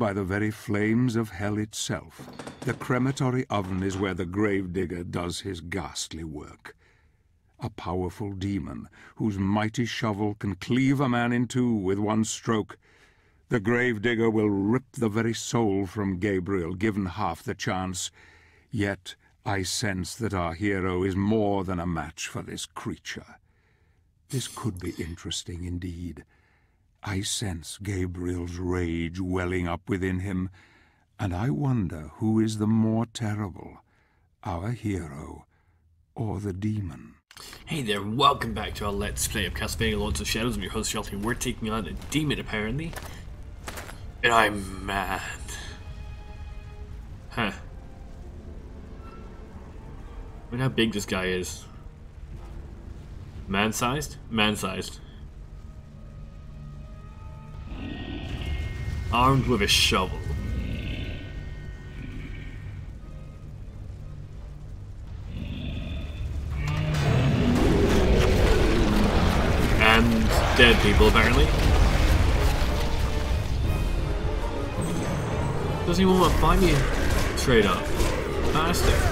by the very flames of hell itself. The crematory oven is where the gravedigger does his ghastly work. A powerful demon, whose mighty shovel can cleave a man in two with one stroke. The gravedigger will rip the very soul from Gabriel, given half the chance. Yet I sense that our hero is more than a match for this creature. This could be interesting indeed. I sense Gabriel's rage welling up within him, and I wonder who is the more terrible, our hero or the demon. Hey there, welcome back to our Let's Play of Castlevania Lords of Shadows. I'm your host, Shelty, and we're taking on a demon, apparently. And I'm mad. Huh. Look how big this guy is. Man-sized? Man-sized. Armed with a shovel. And dead people, apparently. Doesn't even want to find me straight up. Bastard.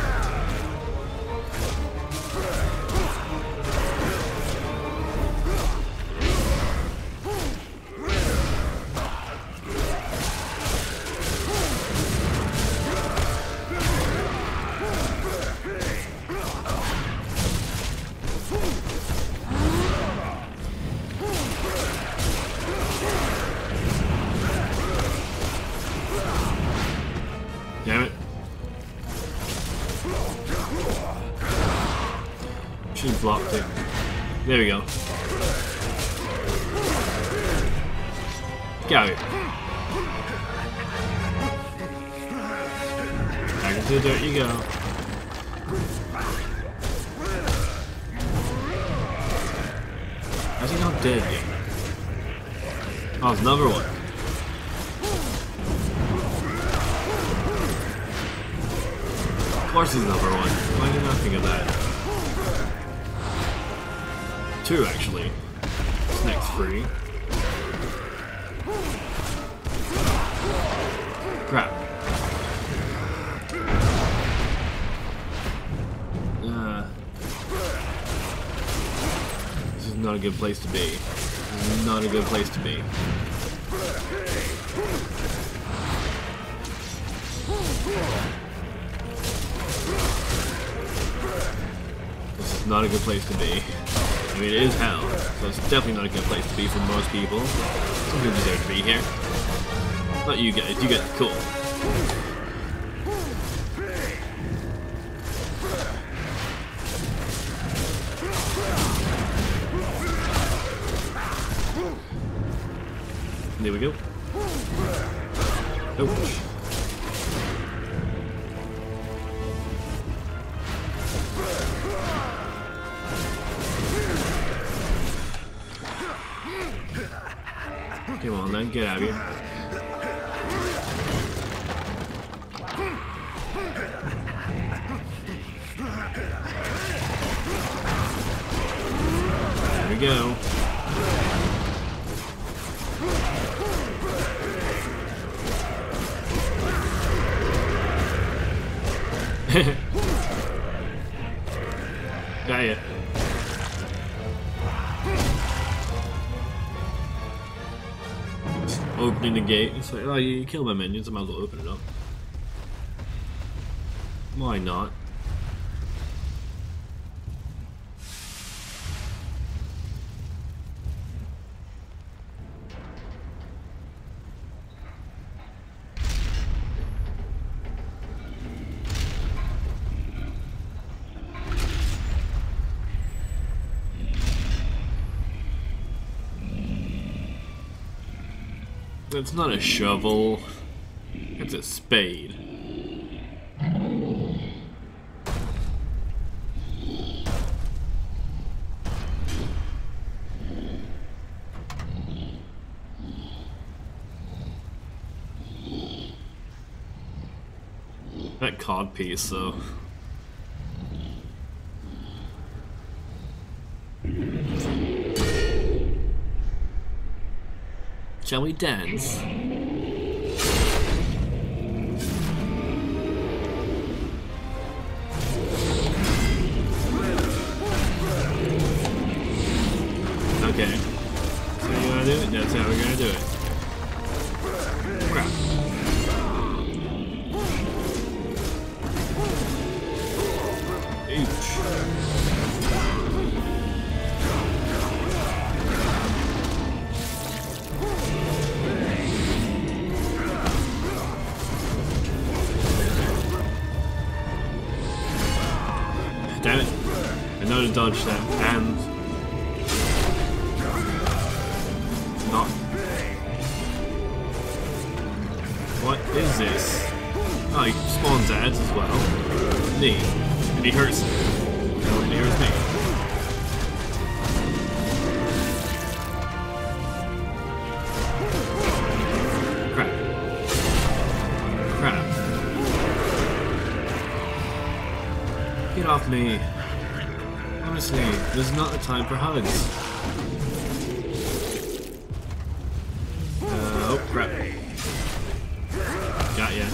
Damn it. Should have blocked it. There we go. Get out of here. Back into the dirt you go. How's he not dead yet? Oh, there's another one. Of course there's another one. Why did I not think of that? Two, actually. This next three. Crap. This is not a good place to be. This is not a good place to be. This is not a good place to be. I mean, it is hell, so it's definitely not a good place to be for most people. Some people deserve to be here. Not you guys, you guys are cool. There we go. Ouch. Come on then, get out of here. There we go. Got ya. Opening the gate. It's like, oh, you killed my minions, I might as well open it up. Why not? It's not a shovel, it's a spade. That cod piece, though. Shall we dance? Okay. So you wanna do it? That's how we're gonna do it. Crap. Ouch. Damn it. I know to dodge that, and not. What is this? Oh, he spawns ads as well. Neat. And he hurts me. No, he hurts me. Crap. Crap. Get off me. Honestly, there's not the time for hugs. Oh crap. Got ya.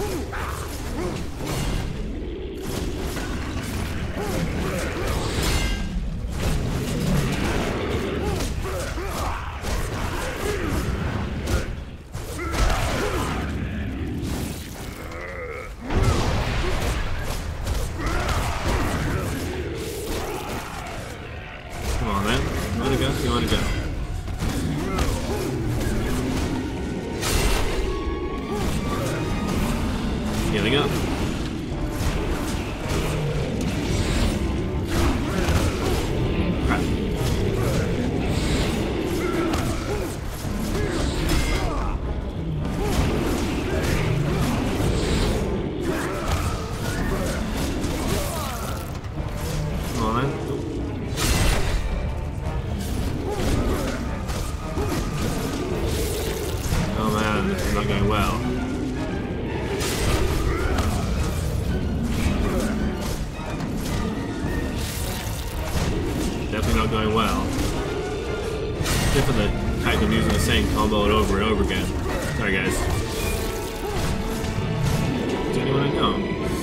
Come on then. You wanna go? You wanna go? Healing up. Crap. Come on then. Oh man, this is not going well. Definitely not going well. Except for the fact of using the same combo over and over again. Sorry guys. Does anyone know?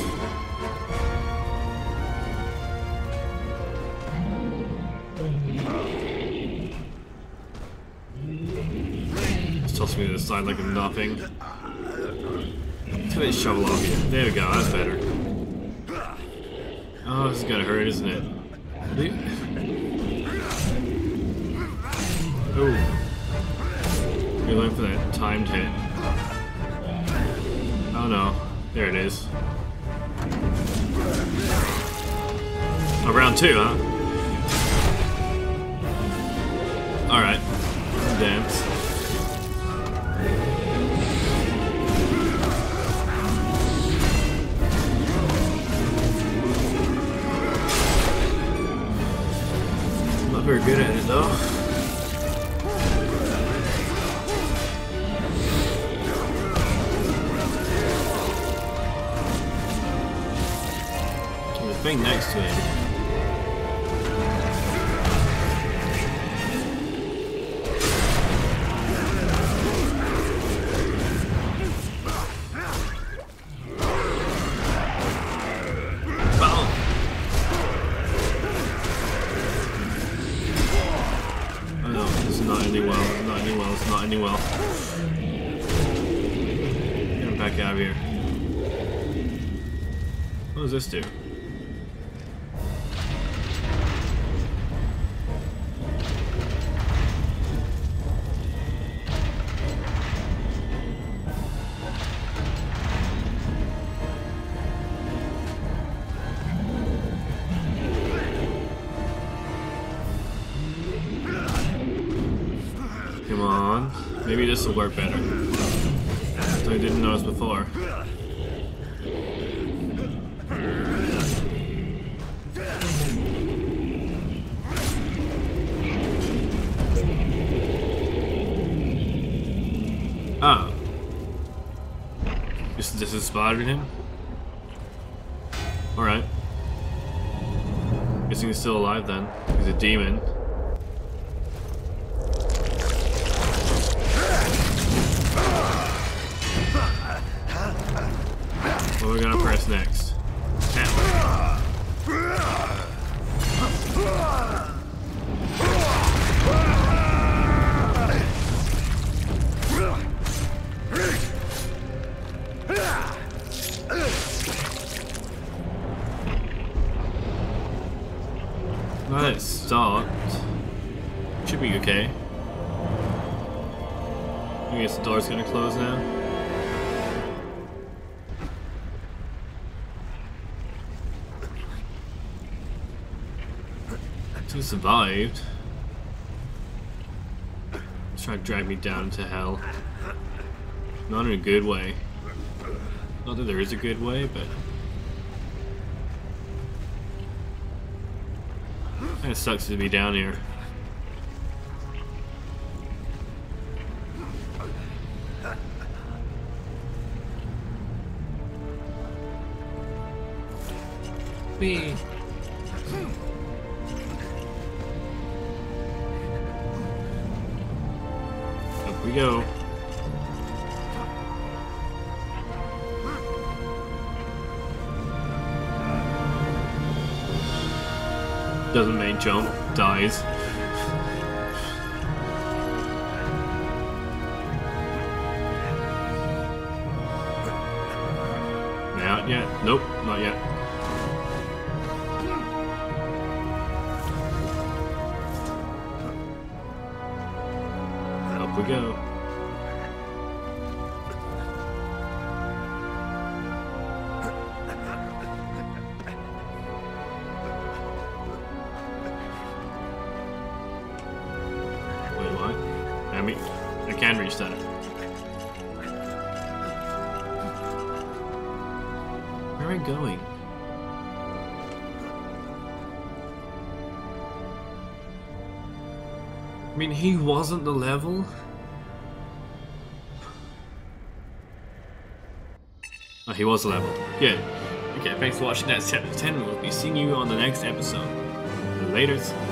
Just toss me to the side like I'm nothing. Let's get this shovel off you. There we go, that's better. Oh, this is gonna hurt, isn't it? Oh. You're looking for that timed hit. Oh no. There it is. Oh, round 2, huh? Alright. Dance. Not very good at it though. Thing next to him. Boom. Oh no, this is not ending well. It's not ending well. It's not ending well. Get him back out of here. What does this do? Come on. Maybe this will work better. So I didn't notice before. Oh. This has spotted him? Alright. Guessing he's still alive then. He's a demon. What are we gonna press next? Now that it stopped, should be okay. I guess the door's gonna close now. He survived. He's trying to drag me down into hell. Not in a good way. Not that there is a good way, but kinda sucks to be down here. Me. Up we go. Doesn't make jump, dies. Not yet. Nope, not yet. Up we go. I can reach that. Where am I going? I mean, he wasn't the level. Oh, he was the level. Good. Okay, thanks for watching that. Chapter 10. We'll be seeing you on the next episode. Laters.